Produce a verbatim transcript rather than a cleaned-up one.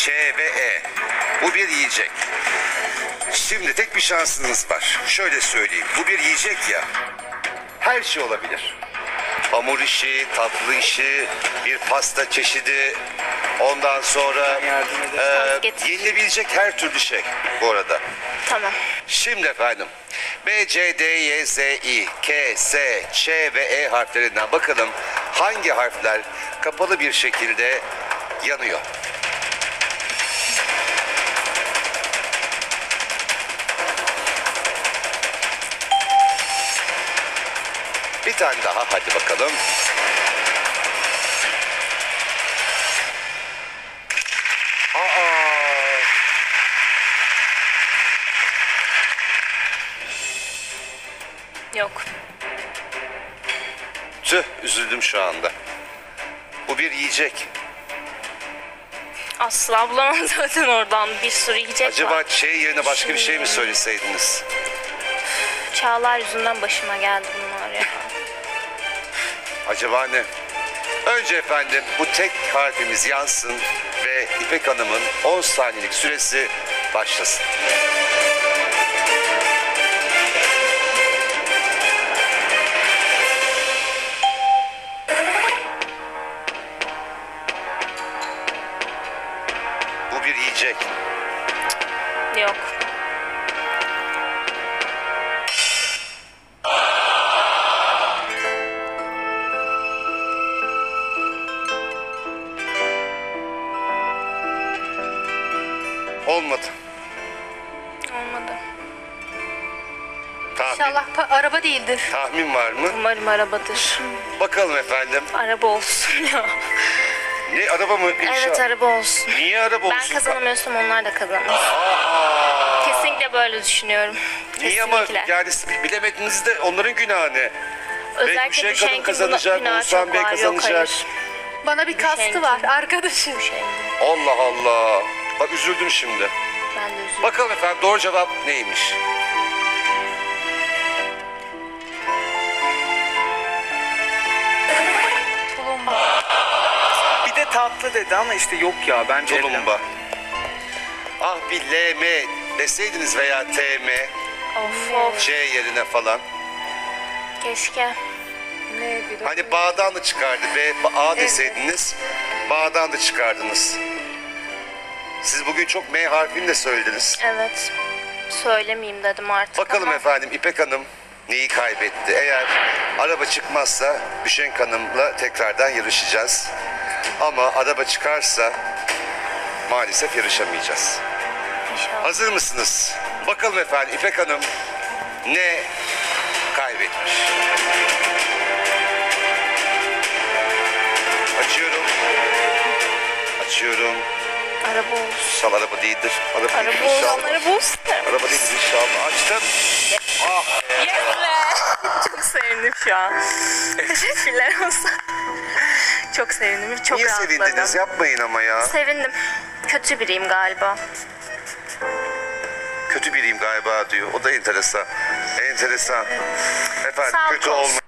Ç ve E. Bu bir yiyecek. Şimdi tek bir şansınız var. Şöyle söyleyeyim. Bu bir yiyecek ya. Her şey olabilir. Hamur işi, tatlı işi, bir pasta çeşidi. Ondan sonra e, yenilebilecek her türlü şey bu arada. Tamam. Şimdi efendim. B, C, D, Y, Z, I, K, S, Ç ve E harflerinden bakalım hangi harfler kapalı bir şekilde yanıyor. Bir tane daha, hadi bakalım. Aa! Yok. Tüh, üzüldüm şu anda. Bu bir yiyecek. Asla bulamam zaten oradan. Bir sürü yiyecek Acaba var. şey yerine başka bir şey mi söyleseydiniz? Çağlar yüzünden başıma geldi bunlar ya. Acaba ne? Önce efendim bu tek harfimiz yansın ve İpek Hanım'ın on saniyelik süresi başlasın. Bu bir yiyecek. Yok. Olmadı. Olmadı. Tahmin, İnşallah pa- araba değildir. tahmin var mı? Umarım arabadır. Bakalım efendim. Araba olsun ya. Ne, araba mı? Evet, İnşallah. araba olsun. Niye araba olsun? Ben kazanamıyorsam onlar da kazanır. Aa! Kesinlikle böyle düşünüyorum. Niye ama Kesinlikle. yani siz bilemediniz de onların günahı ne? Özellikle Belki Düşen düşen Kadın kim kazanacak, günah Oğuzhan çok Bey var. Yok, kazanacak. hayır. Bana bir kastı Düşen var kim? arkadaşım. Şey, Allah Allah. Bak üzüldüm şimdi. ben de üzüldüm. Bakalım efendim doğru cevap neymiş? Tulumba. Bir de tatlı dedi ama işte yok ya bence. Tulumba. Ah bir L M deseydiniz veya T M, Of of. C yerine falan. Keşke. Ne bileyim. Hani Bağ'dan da çıkardı ve A deseydiniz Bağ'dan da çıkardınız. Siz bugün çok M harfini de söylediniz. Evet. Söylemeyeyim dedim artık. Bakalım ama efendim İpek Hanım neyi kaybetti? Eğer araba çıkmazsa Büşenk Hanım'la tekrardan yarışacağız. Ama araba çıkarsa maalesef yarışamayacağız. İnşallah. Hazır mısınız? Bakalım efendim İpek Hanım ne kaybetmiş? Açıyorum. Açıyorum. Araba olsun. İnşallah araba değildir. Araba, Araba değildir olsun. inşallah. Araba olsun. Araba değildir inşallah. Açtım. Ah be. Yes be. Çok sevindim şu an. Teşekkürler olsun. Çok sevindim. Çok Niye rahatladım. sevindiniz? Yapmayın ama ya. Sevindim. Kötü biriyim galiba. Kötü biriyim galiba diyor. O da enteresan. Enteresan. Efendim Sağlık kötü olsun.